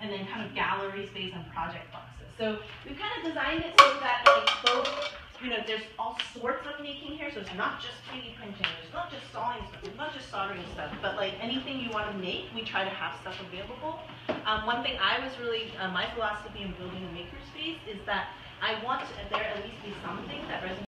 and then kind of gallery space and project boxes. So we've kind of designed it so that like both, there's all sorts of making here, so it's not just 3D printing, it's not just sawing stuff, it's not just soldering stuff, but like anything you want to make, we try to have stuff available. One thing I was really, my philosophy in building a makerspace is that I want there at least be something that resonates